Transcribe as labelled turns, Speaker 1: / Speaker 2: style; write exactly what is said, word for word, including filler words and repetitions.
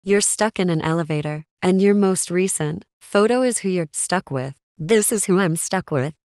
Speaker 1: You're stuck in an elevator, and your most recent photo is who you're stuck with. This is who I'm stuck with.